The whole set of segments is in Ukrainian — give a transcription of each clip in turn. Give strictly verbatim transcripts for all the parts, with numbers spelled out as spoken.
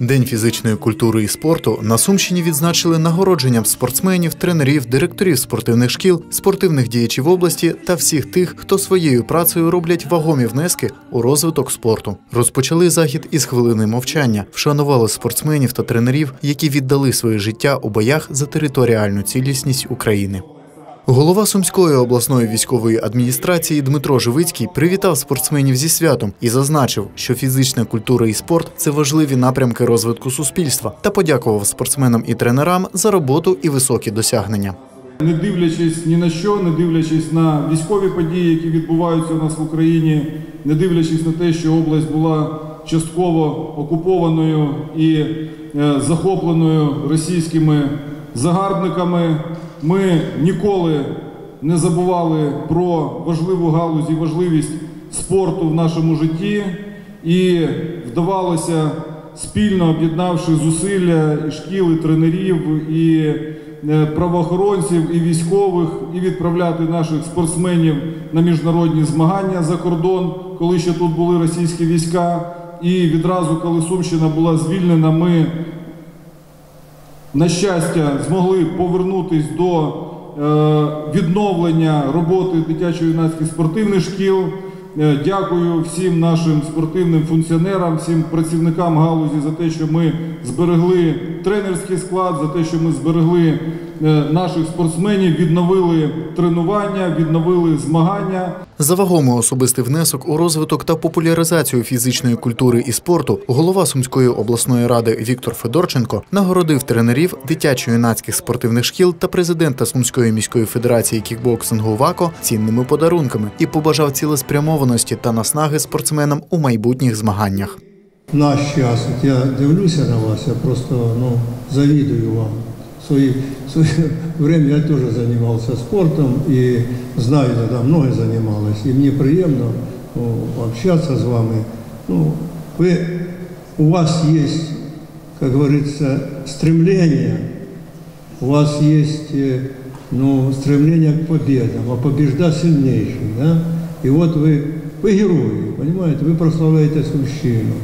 День фізичної культури і спорту на Сумщині відзначили нагородженням спортсменів, тренерів, директорів спортивних шкіл, спортивних діячів області та всіх тих, хто своєю працею роблять вагомі внески у розвиток спорту. Розпочали захід із хвилини мовчання, вшанували спортсменів та тренерів, які віддали своє життя у боях за територіальну цілісність України. Голова Сумської обласної військової адміністрації Дмитро Живицький привітав спортсменів зі святом і зазначив, що фізична культура і спорт – це важливі напрямки розвитку суспільства, та подякував спортсменам і тренерам за роботу і високі досягнення. Не дивлячись ні на що, не дивлячись на військові події, які відбуваються у нас в Україні, не дивлячись на те, що область була частково окупованою і захопленою російськими загарбниками, ми ніколи не забували про важливу галузь і важливість спорту в нашому житті і вдавалося, спільно об'єднавши зусилля і шкіл, і тренерів, і правоохоронців, і військових, і відправляти наших спортсменів на міжнародні змагання за кордон, коли ще тут були російські війська. І відразу, коли Сумщина була звільнена, ми, на щастя, змогли повернутися до е, відновлення роботи дитячо-юнацьких спортивних шкіл. Е, дякую всім нашим спортивним функціонерам, всім працівникам галузі за те, що ми зберегли тренерський склад, за те, що ми зберегли е, наших спортсменів, відновили тренування, відновили змагання. За вагомий особистий внесок у розвиток та популяризацію фізичної культури і спорту голова Сумської обласної ради Віктор Федорченко нагородив тренерів дитячо-юнацьких спортивних шкіл та президента Сумської міської федерації кікбоксингу ВАКО цінними подарунками і побажав цілеспрямованості та наснаги спортсменам у майбутніх змаганнях. В наш час, от я дивлюся на вас, я просто ну, завидую вам. В свое, в свое время я тоже занимался спортом и знаю, что многие занимались. И мне приятно ну, общаться с вами. Ну, вы, у вас есть, как говорится, стремление, у вас есть ну, стремление к победам, а побежда сильнейший. Да? И вот вы, вы герої, понимаете, ви прославляєте Сумщину.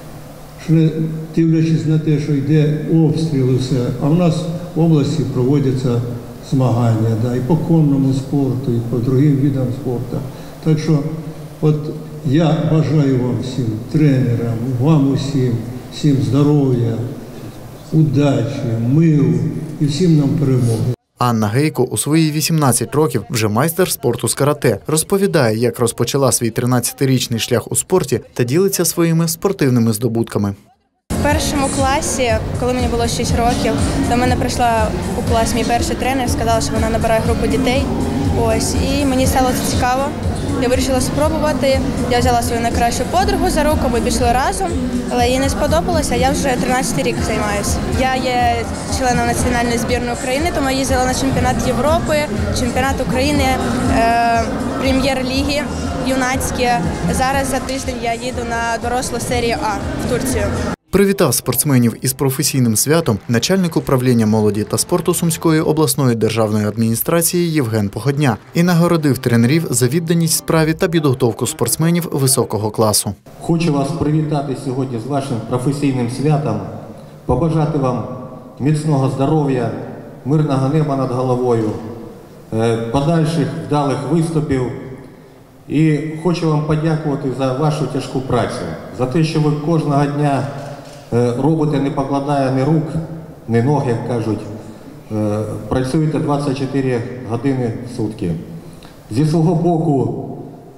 Дивлячись на те, що йде обстріл і все, а в нас в області проводяться змагання, да, і по конному спорту, і по другим видам спорту. Так що от я бажаю вам всім, тренерам, вам усім, всім здоров'я, удачі, миру і всім нам перемоги. Анна Гейко у свої вісімнадцять років вже майстер спорту з карате. Розповідає, як розпочала свій тринадцятирічний шлях у спорті та ділиться своїми спортивними здобутками. В першому класі, коли мені було шість років, до мене прийшла у клас мій перший тренер, сказала, що вона набирає групу дітей. Ось, і мені стало це цікаво. Я вирішила спробувати. Я взяла свою найкращу подругу за руку, ми пішли разом, але їй не сподобалося, я вже тринадцятий рік займаюся. Я є членом національної збірної України, тому я їздила на чемпіонат Європи, чемпіонат України, е, прем'єр-ліги юнацькі. Зараз за тиждень я їду на дорослу серію А в Турцію. Привітав спортсменів із професійним святом начальник управління молоді та спорту Сумської обласної державної адміністрації Євген Походня і нагородив тренерів за відданість справі та підготовку спортсменів високого класу. Хочу вас привітати сьогодні з вашим професійним святом, побажати вам міцного здоров'я, мирного неба над головою, подальших вдалих виступів. І хочу вам подякувати за вашу тяжку працю, за те, що ви кожного дня робите, не покладає ні рук, ні ног, як кажуть. Працюєте двадцять чотири години в сутки. Зі свого боку,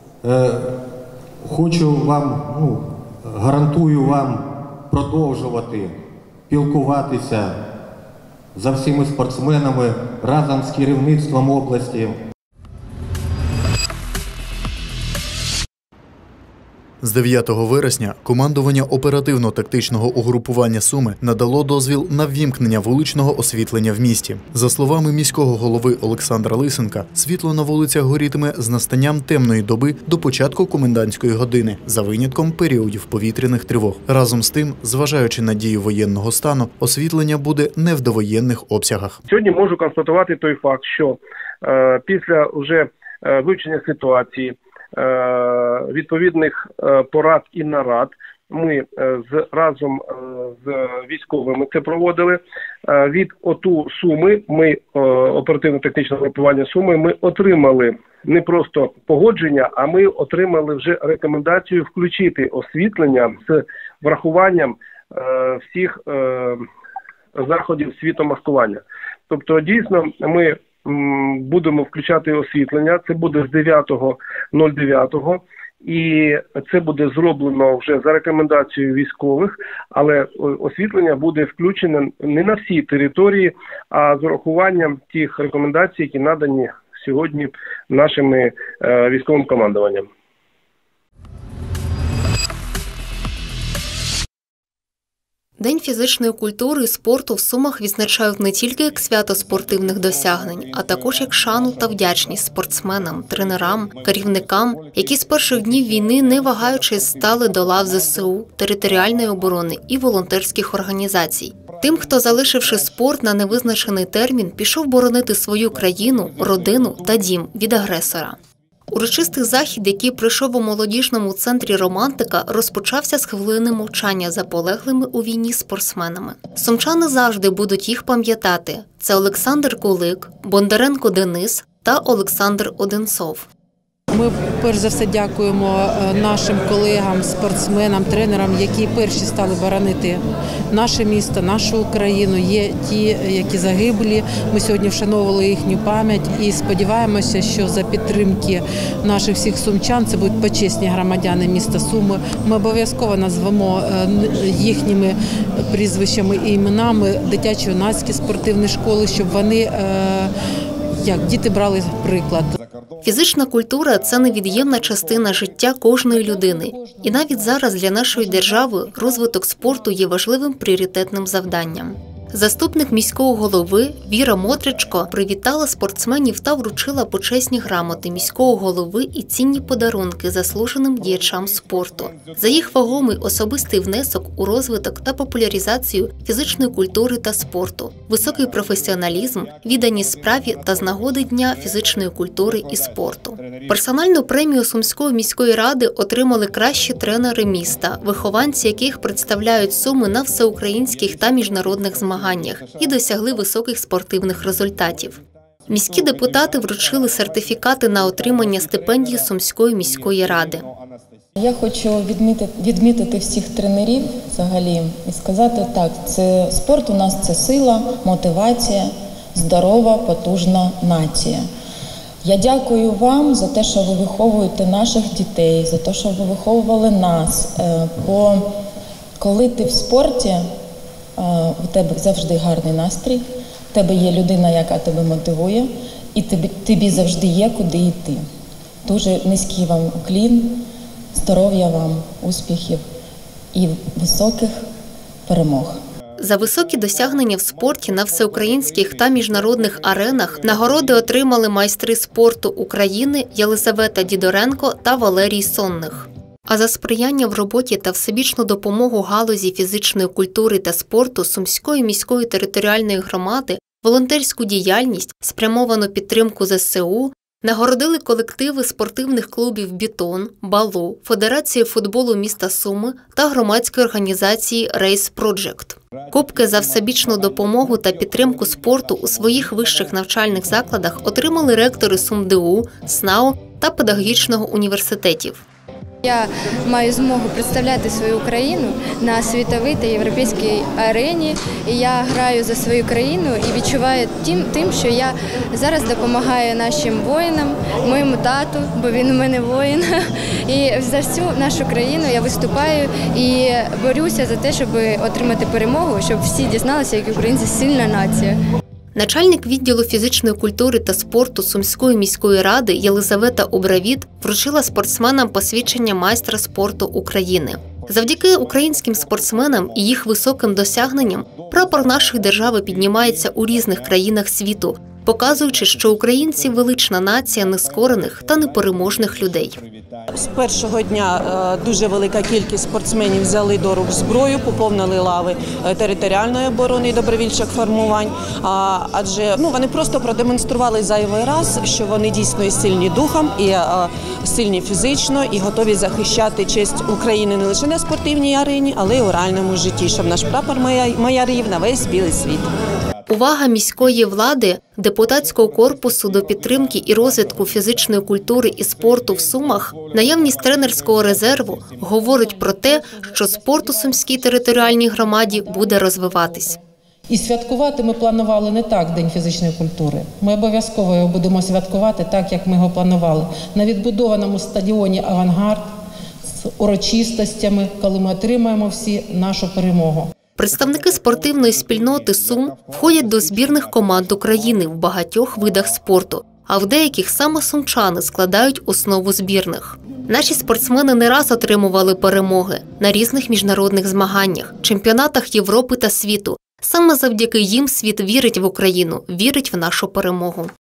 хочу вам, ну, гарантую вам продовжувати спілкуватися за всіми спортсменами разом з керівництвом області. З дев'ятого вересня командування оперативно-тактичного угрупування «Суми» надало дозвіл на ввімкнення вуличного освітлення в місті. За словами міського голови Олександра Лисенка, світло на вулицях горітиме з настанням темної доби до початку комендантської години, за винятком періодів повітряних тривог. Разом з тим, зважаючи на дію воєнного стану, освітлення буде не в довоєнних обсягах. Сьогодні можу констатувати той факт, що е, після вже е, вивчення ситуації, відповідних порад і нарад ми з, разом з військовими це проводили. Від ОТУ Суми, ми, оперативно-технічне групування Суми, ми отримали не просто погодження, а ми отримали вже рекомендацію включити освітлення з врахуванням всіх заходів світомаскування. Тобто, дійсно, ми будемо включати освітлення, це буде з дев'ятого дев'ятого, і це буде зроблено вже за рекомендацією військових, але освітлення буде включене не на всій території, а з урахуванням тих рекомендацій, які надані сьогодні нашими е, військовим командуванням. День фізичної культури і спорту в Сумах відзначають не тільки як свято спортивних досягнень, а також як шану та вдячність спортсменам, тренерам, керівникам, які з перших днів війни, не вагаючись, стали до лав ЗСУ, територіальної оборони і волонтерських організацій. Тим, хто, залишивши спорт на невизначений термін, пішов боронити свою країну, родину та дім від агресора. Урочистий захід, який пройшов у молодіжному центрі «Романтика», розпочався з хвилини мовчання за полеглими у війні спортсменами. Сумчани завжди будуть їх пам'ятати. Це Олександр Кулик, Бондаренко Денис та Олександр Одинцов. Ми, перш за все, дякуємо нашим колегам, спортсменам, тренерам, які перші стали боронити наше місто, нашу Україну. Є ті, які загиблі. Ми сьогодні вшановували їхню пам'ять і сподіваємося, що за підтримки наших всіх сумчан це будуть почесні громадяни міста Суми. Ми обов'язково назвемо їхніми прізвищами і іменами дитячо-юнацькі спортивні школи, щоб вони, як діти, брали приклад. Фізична культура – це невід'ємна частина життя кожної людини. І навіть зараз для нашої держави розвиток спорту є важливим пріоритетним завданням. Заступник міського голови Віра Мотричко привітала спортсменів та вручила почесні грамоти міського голови і цінні подарунки заслуженим діячам спорту за їх вагомий особистий внесок у розвиток та популяризацію фізичної культури та спорту, високий професіоналізм, відданість справі та з нагоди Дня фізичної культури і спорту. Персональну премію Сумської міської ради отримали кращі тренери міста, вихованці яких представляють Суми на всеукраїнських та міжнародних змаганнях і досягли високих спортивних результатів. Міські депутати вручили сертифікати на отримання стипендії Сумської міської ради. Я хочу відмітити, відмітити всіх тренерів взагалі і сказати так, це спорт у нас – це сила, мотивація, здорова, потужна нація. Я дякую вам за те, що ви виховуєте наших дітей, за те, що ви виховували нас. Бо коли ти в спорті, у тебе завжди гарний настрій, у тебе є людина, яка тебе мотивує, і тобі, тобі завжди є куди йти. Дуже низький вам уклін, здоров'я вам, успіхів і високих перемог. За високі досягнення в спорті на всеукраїнських та міжнародних аренах нагороди отримали майстри спорту України Єлизавета Дідоренко та Валерій Сонних. А за сприяння в роботі та всебічну допомогу галузі фізичної культури та спорту Сумської міської територіальної громади, волонтерську діяльність, спрямовану підтримку ЗСУ, нагородили колективи спортивних клубів «Бітон», «Балу», Федерації футболу міста Суми та громадської організації «Рейс Проджект». Кубки за всебічну допомогу та підтримку спорту у своїх вищих навчальних закладах отримали ректори СумДУ, СНАУ та педагогічного університетів. Я маю змогу представляти свою країну на світовій та європейській арені. І я граю за свою країну і відчуваю тим, тим, що я зараз допомагаю нашим воїнам, моєму тату, бо він у мене воїн. І за всю нашу країну я виступаю і борюся за те, щоб отримати перемогу, щоб всі дізналися, які українці сильна нація. Начальник відділу фізичної культури та спорту Сумської міської ради Єлизавета Обравіт вручила спортсменам посвідчення майстра спорту України. Завдяки українським спортсменам і їх високим досягненням прапор нашої держави піднімається у різних країнах світу, показуючи, що українці – велична нація нескорених та непереможних людей. З першого дня дуже велика кількість спортсменів взяли до рук зброю, поповнили лави територіальної оборони і добровільчих формувань, адже ну, вони просто продемонстрували зайвий раз, що вони дійсно сильні духом, і сильні фізично, і готові захищати честь України не лише на спортивній арені, але й у реальному житті, щоб наш прапор майорів на весь білий світ. Увага міської влади, депутатського корпусу до підтримки і розвитку фізичної культури і спорту в Сумах, наявність тренерського резерву говорить про те, що спорт у Сумській територіальній громаді буде розвиватись. І святкувати ми планували не так День фізичної культури. Ми обов'язково його будемо святкувати так, як ми його планували. На відбудованому стадіоні «Авангард» з урочистостями, коли ми отримаємо всі нашу перемогу. Представники спортивної спільноти Сум входять до збірних команд України в багатьох видах спорту, а в деяких саме сумчани складають основу збірних. Наші спортсмени не раз отримували перемоги на різних міжнародних змаганнях, чемпіонатах Європи та світу. Саме завдяки їм світ вірить в Україну, вірить в нашу перемогу.